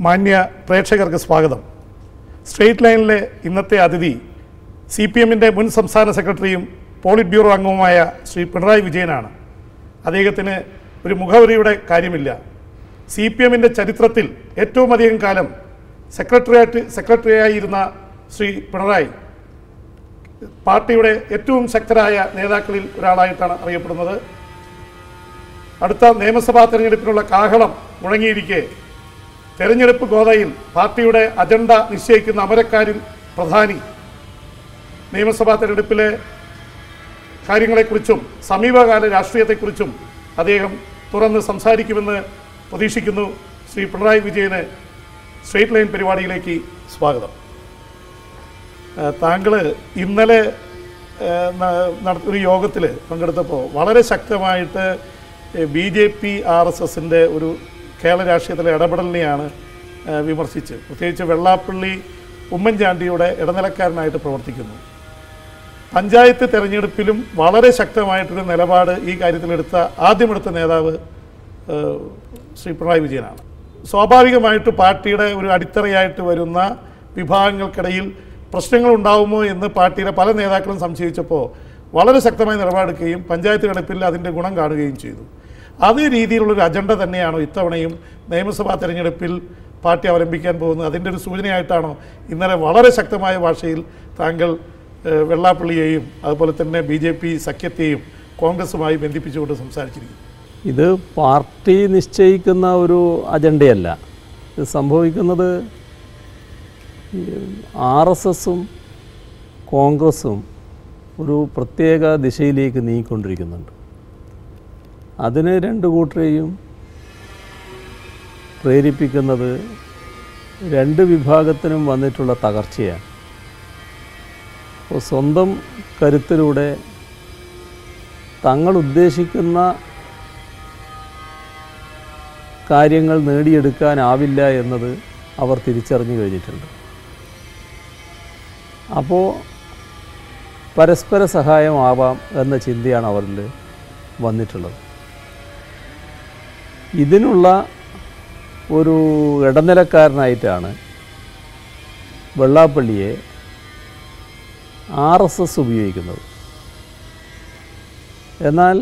മാന്യ പ്രേക്ഷകർക്ക് സ്വാഗതം. സ്ട്രെയിറ്റ് ലൈനിലെ ഇന്നത്തെ അതിഥി CPMൻ്റെ മുൻ സംസ്ഥാന സെക്രട്ടറിയും പോളിറ്റ് ബ്യൂറോ അംഗവുമായ ശ്രീ പിണറായി വിജയനാണ്. അദ്ദേഹത്തിന് ഒരു മുഖവരിയുടെ കാര്യമില്ല. CPMൻ്റെ ചരിത്രത്തിൽ ഏറ്റവും അധികം കാലം സെക്രട്ടറിയായിരുന്ന ശ്രീ പിണറായി പാർട്ടിയുടെ ഏറ്റവും ശക്തരായ നേതാക്കളിൽ ഒരാളായിട്ടാണ് അറിയപ്പെടുന്നത്. അടുത്ത നിയമസഭാ തെരഞ്ഞെടുപ്പിനുള്ള കാഹളം മുഴങ്ങിയിരിക്കെ തെരഞ്ഞെടുപ്പ് ഗോതയിൽ പാർട്ടിയുടെ അജണ്ട നിശ്ചയിക്കുന്ന അമരക്കാരിൽ പ്രധാനി നിയമസഭാ തെരഞ്ഞെടുപ്പിലെ കാര്യങ്ങളെക്കുറിച്ചും സമീപകാല രാഷ്ട്രീയത്തെക്കുറിച്ചും അദ്ദേഹം തുറന്ന് സംസാരിക്കുമെന്ന് പ്രതീക്ഷിക്കുന്നു. ശ്രീ പിണറായി വിജയന് സ്ട്രെയിറ്റ് ലൈൻ പരിപാടിയിലേക്ക് സ്വാഗതം. താങ്കൾ ഇന്നലെ ഒരു യോഗത്തിൽ പങ്കെടുത്തപ്പോൾ വളരെ ശക്തമായിട്ട് BJP RSSൻ്റെ ഒരു കേരള രാഷ്ട്രീയത്തിലെ ഇടപെടലിനെയാണ് വിമർശിച്ച്, പ്രത്യേകിച്ച് വെള്ളാപ്പള്ളി ഉമ്മൻചാണ്ടിയുടെ ഇടനിലക്കാരനായിട്ട് പ്രവർത്തിക്കുന്നു. പഞ്ചായത്ത് തെരഞ്ഞെടുപ്പിലും വളരെ ശക്തമായിട്ടൊരു നിലപാട് ഈ കാര്യത്തിലെടുത്ത ആദ്യമെടുത്ത നേതാവ് ശ്രീ പിണറായി വിജയനാണ്. സ്വാഭാവികമായിട്ട് പാർട്ടിയുടെ ഒരു അടിത്തറയായിട്ട് വരുന്ന വിഭാഗങ്ങൾക്കിടയിൽ പ്രശ്നങ്ങളുണ്ടാവുമോ എന്ന് പാർട്ടിയുടെ പല നേതാക്കളും സംശയിച്ചപ്പോൾ വളരെ ശക്തമായ നിലപാടെടുക്കുകയും പഞ്ചായത്ത് തെരഞ്ഞെടുപ്പിൽ അതിൻ്റെ ഗുണം കാണുകയും ചെയ്തു. അതേ രീതിയിലുള്ളൊരു അജണ്ട തന്നെയാണോ ഇത്തവണയും നിയമസഭാ തെരഞ്ഞെടുപ്പിൽ പാർട്ടി അവലംബിക്കാൻ പോകുന്നത്? അതിൻ്റെ ഒരു സൂചനയായിട്ടാണോ ഇന്നലെ വളരെ ശക്തമായ ഭാഷയിൽ താങ്കൾ വെള്ളാപ്പള്ളിയെയും അതുപോലെ തന്നെ BJP സഖ്യത്തെയും കോൺഗ്രസുമായി ബന്ധിപ്പിച്ചുകൊണ്ട് സംസാരിച്ചിരിക്കുന്നു? ഇത് പാർട്ടി നിശ്ചയിക്കുന്ന ഒരു അജണ്ടയല്ല. ഇത് സംഭവിക്കുന്നത് RSSും കോൺഗ്രസും ഒരു പ്രത്യേക ദിശയിലേക്ക് നീങ്ങിക്കൊണ്ടിരിക്കുന്നുണ്ട്. അതിന് രണ്ട് കൂട്ടരെയും പ്രേരിപ്പിക്കുന്നത് രണ്ട് വിഭാഗത്തിനും വന്നിട്ടുള്ള തകർച്ചയാണ്. അപ്പോൾ സ്വന്തം കരുത്തിലൂടെ തങ്ങൾ ഉദ്ദേശിക്കുന്ന കാര്യങ്ങൾ നേടിയെടുക്കാനാവില്ല എന്നത് അവർ തിരിച്ചറിഞ്ഞു കഴിഞ്ഞിട്ടുണ്ട്. അപ്പോൾ പരസ്പര സഹായമാവാം എന്ന ചിന്തയാണ് അവരിൽ വന്നിട്ടുള്ളത്. ഇതിനുള്ള ഒരു ഇടനിലക്കാരനായിട്ടാണ് വെള്ളാപ്പള്ളിയെ RSS ഉപയോഗിക്കുന്നത്. എന്നാൽ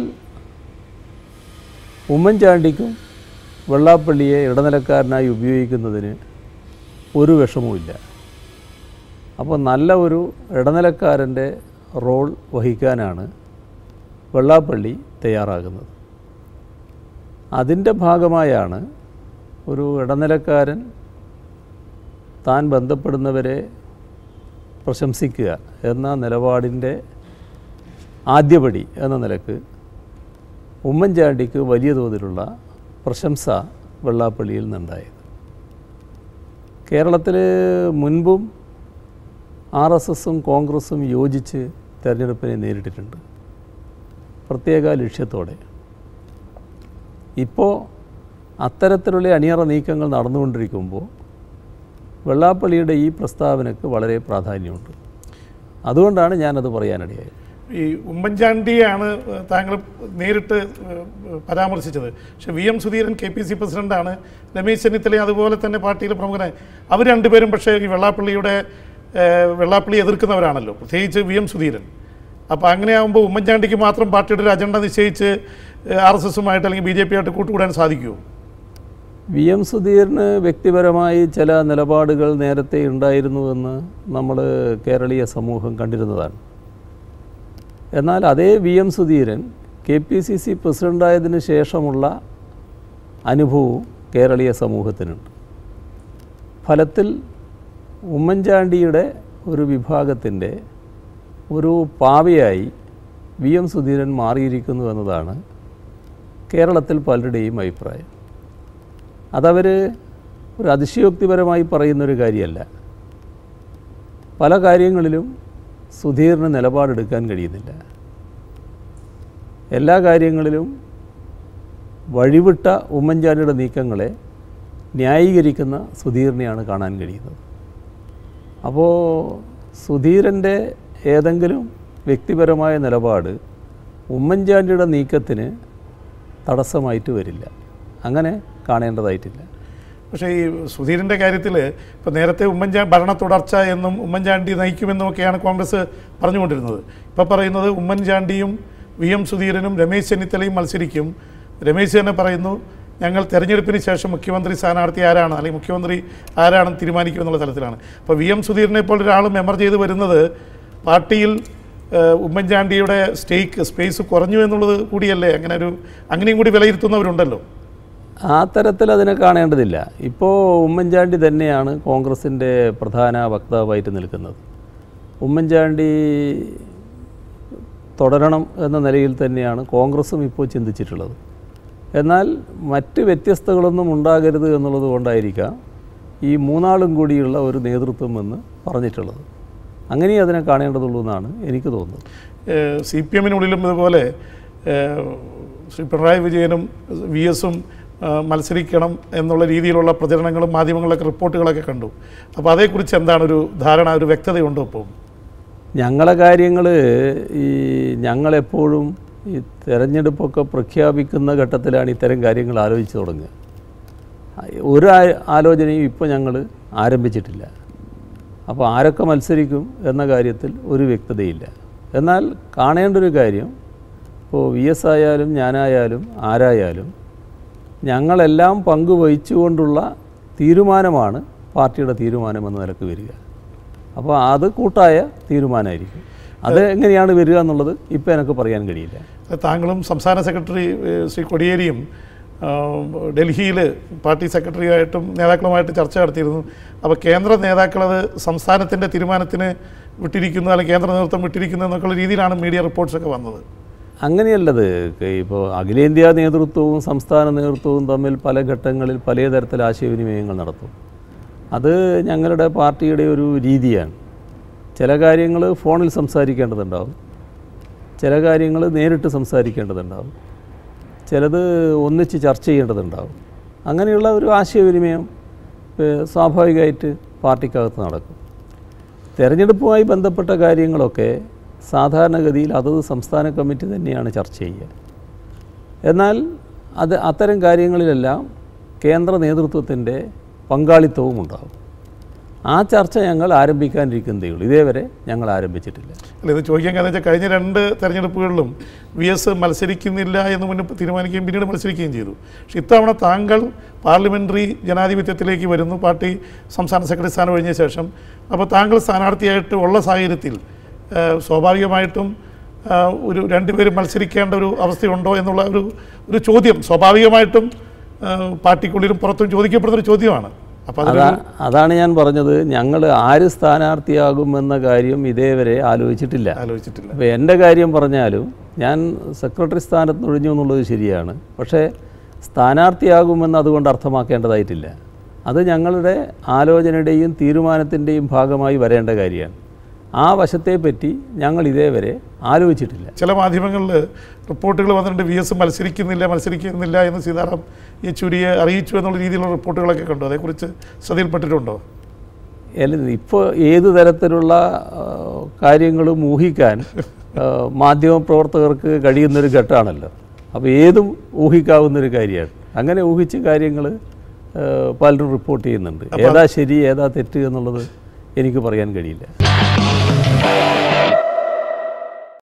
ഉമ്മൻചാണ്ടിക്കും വെള്ളാപ്പള്ളിയെ ഇടനിലക്കാരനായി ഉപയോഗിക്കുന്നതിന് ഒരു വിഷമവുമില്ല. അപ്പോൾ നല്ല ഒരു ഇടനിലക്കാരൻ്റെ റോൾ വഹിക്കാനാണ് വെള്ളാപ്പള്ളി തയ്യാറാകുന്നത്. അതിൻ്റെ ഭാഗമായാണ് ഒരു ഇടനിലക്കാരൻ താൻ ബന്ധപ്പെടുന്നവരെ പ്രശംസിക്കുക എന്ന നിലപാടിൻ്റെ ആദ്യപടി എന്ന നിലക്ക് ഉമ്മൻചാണ്ടിക്ക് വലിയ തോതിലുള്ള പ്രശംസ വെള്ളാപ്പള്ളിയിൽ നിന്നുണ്ടായത്. കേരളത്തിൽ മുൻപും RSSും കോൺഗ്രസും യോജിച്ച് തെരഞ്ഞെടുപ്പിനെ നേരിട്ടിട്ടുണ്ട്, പ്രത്യേക ലക്ഷ്യത്തോടെ. ഇപ്പോൾ അത്തരത്തിലുള്ള അണിയറ നീക്കങ്ങൾ നടന്നുകൊണ്ടിരിക്കുമ്പോൾ വെള്ളാപ്പള്ളിയുടെ ഈ പ്രസ്താവനയ്ക്ക് വളരെ പ്രാധാന്യമുണ്ട്. അതുകൊണ്ടാണ് ഞാനത് പറയാനിടയായത്. ഈ ഉമ്മൻചാണ്ടിയാണ് താങ്കൾ നേരിട്ട് പരാമർശിച്ചത്. പക്ഷേ VM സുധീരൻ KPC പ്രസിഡൻ്റാണ്, രമേശ് ചെന്നിത്തല അതുപോലെ തന്നെ പാർട്ടിയിലെ പ്രമുഖനായി. അവർ രണ്ടുപേരും പക്ഷേ ഈ വെള്ളാപ്പള്ളി എതിർക്കുന്നവരാണല്ലോ, പ്രത്യേകിച്ച് VM സുധീരൻ. അപ്പോൾ അങ്ങനെയാകുമ്പോൾ ഉമ്മൻചാണ്ടിക്ക് മാത്രം പാർട്ടിയുടെ ഒരു അജണ്ട നിശ്ചയിച്ച് RSSുമായിട്ട് അല്ലെങ്കിൽ BJP ആയിട്ട് കൂട്ടുകൂടാൻ സാധിക്കുമോ? VM സുധീരന് വ്യക്തിപരമായി ചില നിലപാടുകൾ നേരത്തെ ഉണ്ടായിരുന്നുവെന്ന് നമ്മൾ കേരളീയ സമൂഹം കണ്ടിരുന്നതാണ്. എന്നാൽ അതേ VM സുധീരൻ KPCC പ്രസിഡൻ്റായതിനു ശേഷമുള്ള അനുഭവവും കേരളീയ സമൂഹത്തിനുണ്ട്. ഫലത്തിൽ ഉമ്മൻചാണ്ടിയുടെ ഒരു വിഭാഗത്തിൻ്റെ ഒരു പാവയായി VM സുധീരൻ മാറിയിരിക്കുന്നു എന്നതാണ് കേരളത്തിൽ പലരുടെയും അഭിപ്രായം. അതവർ ഒരു അതിശയോക്തിപരമായി പറയുന്നൊരു കാര്യമല്ല. പല കാര്യങ്ങളിലും സുധീറിന് നിലപാടെടുക്കാൻ കഴിയുന്നില്ല. എല്ലാ കാര്യങ്ങളിലും വഴിവിട്ട ഉമ്മൻചാണ്ടിയുടെ നീക്കങ്ങളെ ന്യായീകരിക്കുന്ന സുധീറിനെയാണ് കാണാൻ കഴിയുന്നത്. അപ്പോൾ സുധീരൻ്റെ ഏതെങ്കിലും വ്യക്തിപരമായ നിലപാട് ഉമ്മൻചാണ്ടിയുടെ നീക്കത്തിന് തടസ്സമായിട്ട് വരില്ല. അങ്ങനെ കാണേണ്ടതായിട്ടില്ല. പക്ഷേ ഈ സുധീരൻ്റെ കാര്യത്തിൽ ഇപ്പോൾ നേരത്തെ ഭരണ തുടർച്ച എന്നും ഉമ്മൻചാണ്ടി നയിക്കുമെന്നുമൊക്കെയാണ് കോൺഗ്രസ് പറഞ്ഞുകൊണ്ടിരുന്നത്. ഇപ്പോൾ പറയുന്നത് ഉമ്മൻചാണ്ടിയും VM സുധീരനും രമേശ് ചെന്നിത്തലയും മത്സരിക്കും. രമേശ് തന്നെ പറയുന്നു ഞങ്ങൾ തെരഞ്ഞെടുപ്പിന് ശേഷം മുഖ്യമന്ത്രി സ്ഥാനാർത്ഥി ആരാണ് അല്ലെങ്കിൽ മുഖ്യമന്ത്രി ആരാണെന്ന് തീരുമാനിക്കുമെന്നുള്ള തലത്തിലാണ്. അപ്പോൾ VM സുധീരനെ പോലെ ഒരാൾ മെമ്പർ ചെയ്ത് വരുന്നത് പാർട്ടിയിൽ ഉമ്മൻചാണ്ടിയുടെ സ്പേസ് കുറഞ്ഞു എന്നുള്ളത് കൂടിയല്ലേ? അങ്ങനെയും കൂടി വിലയിരുത്തുന്നവരുണ്ടല്ലോ. ആ തരത്തിൽ അതിനെ കാണേണ്ടതില്ല. ഇപ്പോൾ ഉമ്മൻചാണ്ടി തന്നെയാണ് കോൺഗ്രസിൻ്റെ പ്രധാന വക്താവായിട്ട് നിൽക്കുന്നത്. ഉമ്മൻചാണ്ടി തുടരണം എന്ന നിലയിൽ തന്നെയാണ് കോൺഗ്രസും ഇപ്പോൾ ചിന്തിച്ചിട്ടുള്ളത്. എന്നാൽ മറ്റ് വ്യത്യസ്തങ്ങളൊന്നും ഉണ്ടാകരുത് എന്നുള്ളത് കൊണ്ടായിരിക്കാം ഈ മൂന്നാളും കൂടിയുള്ള ഒരു നേതൃത്വം എന്ന് പറഞ്ഞിട്ടുള്ളത്. അങ്ങനെ അതിനെ കാണേണ്ടതുള്ളൂ എന്നാണ് എനിക്ക് തോന്നുന്നത്. CPM-നുള്ളിലും ഇതുപോലെ ശ്രീ പിണറായി വിജയനും VS-ഉം മത്സരിക്കണം എന്നുള്ള രീതിയിലുള്ള പ്രചരണങ്ങളും മാധ്യമങ്ങളിലൊക്കെ റിപ്പോർട്ടുകളൊക്കെ കണ്ടു. അപ്പോൾ അതേക്കുറിച്ച് എന്താണ് ഒരു ധാരണ, ഒരു വ്യക്തതയുണ്ടോ? ഇപ്പോൾ ഞങ്ങളെ കാര്യങ്ങൾ ഞങ്ങളെപ്പോഴും ഈ തെരഞ്ഞെടുപ്പൊക്കെ പ്രഖ്യാപിക്കുന്ന ഘട്ടത്തിലാണ് ഇത്തരം കാര്യങ്ങൾ ആലോചിച്ച് തുടങ്ങുക. ഒരു ആലോചനയും ഇപ്പോൾ ഞങ്ങൾ ആരംഭിച്ചിട്ടില്ല. അപ്പോൾ ആരൊക്കെ മത്സരിക്കും എന്ന കാര്യത്തിൽ ഒരു വ്യക്തതയില്ല. എന്നാൽ കാണേണ്ട ഒരു കാര്യം, ഇപ്പോൾ VS ആയാലും ഞാനായാലും ആരായാലും ഞങ്ങളെല്ലാം പങ്കുവഹിച്ചുകൊണ്ടുള്ള തീരുമാനമാണ് പാർട്ടിയുടെ തീരുമാനമെന്ന നിലക്ക് വരിക. അപ്പോൾ അത് കൂട്ടായ തീരുമാനമായിരിക്കും. അത് എങ്ങനെയാണ് വരിക എന്നുള്ളത് ഇപ്പോൾ എനിക്ക് പറയാൻ കഴിയില്ല. താങ്കളും സംസ്ഥാന സെക്രട്ടറി ശ്രീ കൊടിയേരിയും ഡൽഹിയിൽ പാർട്ടി സെക്രട്ടറിയായിട്ടും നേതാക്കളുമായിട്ട് ചർച്ച നടത്തിയിരുന്നു. അപ്പോൾ കേന്ദ്ര നേതാക്കളത് സംസ്ഥാനത്തിൻ്റെ തീരുമാനത്തിന് വിട്ടിരിക്കുന്നു, അല്ലെങ്കിൽ കേന്ദ്ര നേതൃത്വം വിട്ടിരിക്കുന്നു എന്നൊക്കെയുള്ള രീതിയിലാണ് മീഡിയ റിപ്പോർട്ട്സൊക്കെ വന്നത്. അങ്ങനെയല്ലത്. ഇപ്പോൾ അഖിലേന്ത്യാ നേതൃത്വവും സംസ്ഥാന നേതൃത്വവും തമ്മിൽ പല ഘട്ടങ്ങളിൽ പലതരത്തിൽ ആശയവിനിമയങ്ങൾ നടത്തും. അത് ഞങ്ങളുടെ പാർട്ടിയുടെ ഒരു രീതിയാണ്. ചില കാര്യങ്ങൾ ഫോണിൽ സംസാരിക്കേണ്ടതുണ്ടാവും, ചില കാര്യങ്ങൾ നേരിട്ട് സംസാരിക്കേണ്ടതുണ്ടാവും, ചിലത് ഒന്നിച്ച് ചർച്ച ചെയ്യേണ്ടതുണ്ടാവും. അങ്ങനെയുള്ള ഒരു ആശയവിനിമയം സ്വാഭാവികമായിട്ട് പാർട്ടിക്കകത്ത് നടക്കും. തെരഞ്ഞെടുപ്പുമായി ബന്ധപ്പെട്ട കാര്യങ്ങളൊക്കെ സാധാരണഗതിയിൽ അതത് സംസ്ഥാന കമ്മിറ്റി തന്നെയാണ് ചർച്ച ചെയ്യുക. എന്നാൽ അത്തരം കാര്യങ്ങളിലെല്ലാം കേന്ദ്ര നേതൃത്വത്തിൻ്റെ പങ്കാളിത്തവും ഉണ്ടാകും. ആ ചർച്ച ഞങ്ങൾ ആരംഭിക്കാനിരിക്കുന്നതേ ഉള്ളൂ. ഇതേവരെ ഞങ്ങൾ ആരംഭിച്ചിട്ടില്ല. അല്ല, ഇത് ചോദിക്കാൻ കാരണം വെച്ചാൽ കഴിഞ്ഞ 2 തെരഞ്ഞെടുപ്പുകളിലും VS മത്സരിക്കുന്നില്ല എന്ന് മുന്നേ തീരുമാനിക്കുകയും പിന്നീട് മത്സരിക്കുകയും ചെയ്തു. പക്ഷെ ഇത്തവണ താങ്കൾ പാർലമെൻ്ററി ജനാധിപത്യത്തിലേക്ക് വരുന്നു, പാർട്ടി സംസ്ഥാന സെക്രട്ടറി സ്ഥാനം ഒഴിഞ്ഞ ശേഷം. അപ്പോൾ താങ്കൾ സ്ഥാനാർത്ഥിയായിട്ട് ഉള്ള സാഹചര്യത്തിൽ സ്വാഭാവികമായിട്ടും ഒരു 2 പേരും മത്സരിക്കേണ്ട ഒരു അവസ്ഥയുണ്ടോ എന്നുള്ള ഒരു ചോദ്യം സ്വാഭാവികമായിട്ടും പാർട്ടിക്കുള്ളിലും പുറത്തും ചോദിക്കപ്പെടുന്നൊരു ചോദ്യമാണ്. അപ്പോൾ അതാണ് ഞാൻ പറഞ്ഞത്, ഞങ്ങൾ ആര് സ്ഥാനാർത്ഥിയാകുമെന്ന കാര്യം ഇതേവരെ ആലോചിച്ചിട്ടില്ല. അപ്പോൾ എൻ്റെ കാര്യം പറഞ്ഞാലും ഞാൻ സെക്രട്ടറി സ്ഥാനത്ത് ഒഴിഞ്ഞു എന്നുള്ളത് ശരിയാണ്. പക്ഷേ സ്ഥാനാർത്ഥിയാകുമെന്ന് അതുകൊണ്ട് അർത്ഥമാക്കേണ്ടതായിട്ടില്ല. അത് ഞങ്ങളുടെ ആലോചനയുടെയും തീരുമാനത്തിൻ്റെയും ഭാഗമായി വരേണ്ട കാര്യമാണ്. ആ വശത്തെപ്പറ്റി ഞങ്ങൾ ഇതേവരെ ആലോചിച്ചിട്ടില്ല. ചില മാധ്യമങ്ങളിൽ റിപ്പോർട്ടുകൾ വന്നിട്ടുണ്ട് VS മത്സരിക്കുന്നില്ല എന്ന് സീതാറാം യെച്ചൂരിയെ അറിയിച്ചു എന്നുള്ള രീതിയിലുള്ള റിപ്പോർട്ടുകളൊക്കെ കണ്ടു. അതേക്കുറിച്ച് ശ്രദ്ധയിൽപ്പെട്ടിട്ടുണ്ടോ? ഇപ്പോൾ ഏത് തരത്തിലുള്ള കാര്യങ്ങളും ഊഹിക്കാൻ മാധ്യമപ്രവർത്തകർക്ക് കഴിയുന്നൊരു ഘട്ടമാണല്ലോ. അപ്പോൾ ഏതും ഊഹിക്കാവുന്നൊരു കാര്യമാണ്. അങ്ങനെ ഊഹിച്ച് കാര്യങ്ങൾ പലരും റിപ്പോർട്ട് ചെയ്യുന്നുണ്ട്. ഏതാ ശരി ഏതാ തെറ്റ് എന്നുള്ളത് എനിക്ക് പറയാൻ കഴിയില്ല.